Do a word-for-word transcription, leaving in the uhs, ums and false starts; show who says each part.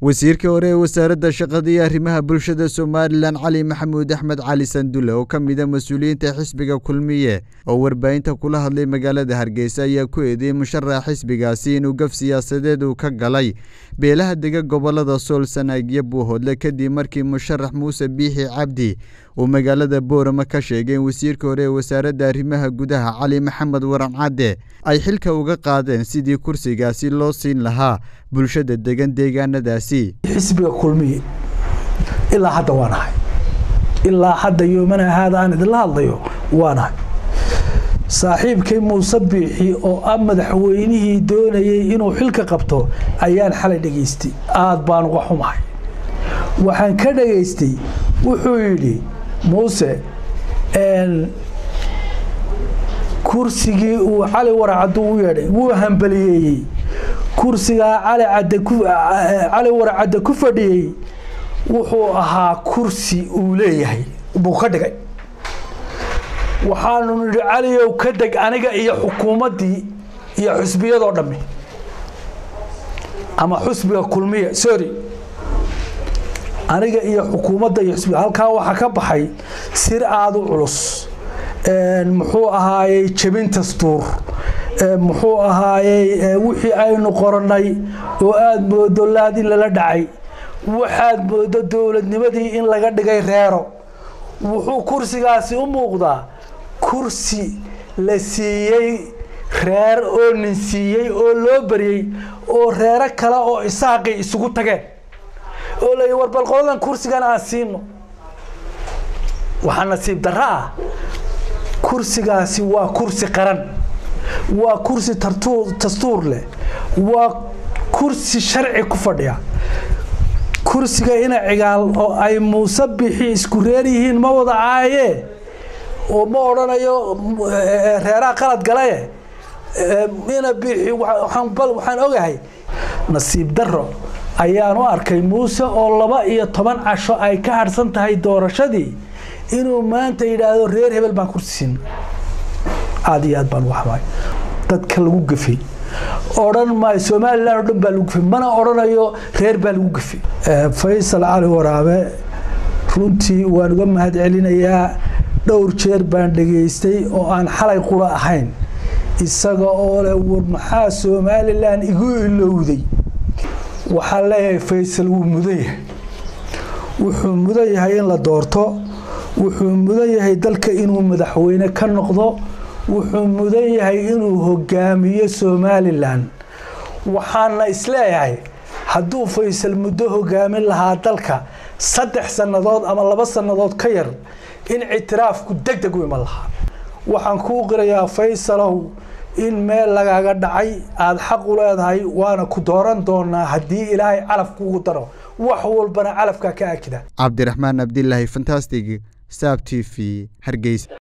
Speaker 1: wasiirka hore ee wasaaradda shaqada iyo arrimaha bulshada Somaliland Cali Maxamuud Axmed Cali Sandulle oo kamid ah mas'uuliyiinta xisbiga kulmiye oo warbaahinta kula hadlay magaalada Hargeysa ayaa ku eedeeyay musharaxa xisbigaasi inuu gaf siyaasadeed uu ka galay beelaha dega gobolada Sool Sanaag iyo Buuhoodle kadib markii musharax Muuse Biixi Cabdi uu magaalada Boorama ka sheegay in wasiirka hore ee wasaaradda arrimaha gudaha Cali Maxamed Waran Cadde ay xilka uga qaadeen sidii kursigaasi loo siin lahaa bulshada degan deegaanadaasi
Speaker 2: xisbiga kulmiye ilaa hadda waanahay ilaa hadda yoomana hada aan idin la hadlayo waanahay saaxiibkay Muuse Biixi oo ah madaxweynihii doonayay inuu xilka qabto ayaan xalay dhageystay aad baan uga xumahay waxaan ka dhageystay wuxuu yiri Muuse een kursigii uu Cali Waran Cadde u yeedhay wuu hambaliyay kursiga Cali Cadde ku Cali Waran Cadde ku fadhiyay wuxuu ahaa kursi uu leeyahay buu ka dhigay waxaanu nidhi Cali oo ka dag aniga iyo xukuumadii iyo xisbiyada dhammi ama xisbiga kulmiye sorry aniga iyo xukuumadda iyo xisbiga halka waxa ka baxay sir aad u culus een muxuu ahaayay jabinta stuur muxuu ahaayay wixii aynu qoranay oo aad moodo laadin la dhacay waxaad moodo dawladnimadii in laga dhigay reero wuxuu kursigaasi u muuqdaa kursi la siiyay reer oo nin siiyay oo loo bariyay oo reero kale oo isaaqi isugu tageen oo la warbal qoladan kursigan aan siino waxa nasiib darra kursigaasi waa kursi qaran waa kursi tartuur dastuur leh waa kursi sharci ku fadhiya kursiga ina cigaal oo ay Muuse Biixi isku reer yihiin ma wada caaye oo ma oranayo reeraha qalad galay ina Biixi waxaan bal waxaan ogahay nasiib darro ayaan u arkay Muuse oo laba iyo toban casho ay ka harsan tahay doorashadii inuu maanta yiraahdo reer hebel baan kursiin aad iyo aad baan waxbay dadka lagu gafay oran ma Soomaaliland oo dhan baa lagu gafay mana oranayo reer baa lagu gafay Faysal Cali Waraabe runtii waan uga mahad celinayaa dhowr jeer baan dhageystay oo aan xalay qura ahayn isaga oo leh war maxaa Soomaaliland igu ilowday waxa leeyahay Faysal wuu mudan yahay wuxuu mudan yahay in la doorto wuxuu mudan yahay dalka inuu madaxweyne ka noqdo wuxuu mudan yahay inuu hogaamiyo Soomaaliland waxaana isleeyahay hadduu Faysal muddo hogaamin lahaa dalka saddex sanadood ama laba sanadood ka yar in ictiraafku degdeg u iman lahaa waxaan ku qirayaa Faysalow in meel lagaaga dhacay aad xaq u leedahay waana ku dooran doonaa haddii Ilaahay calaf kugu daro wax walbana calafka ka akida
Speaker 1: Cabdiraxmaan Abdullaahi Fantastic Sab T V Hargeysa.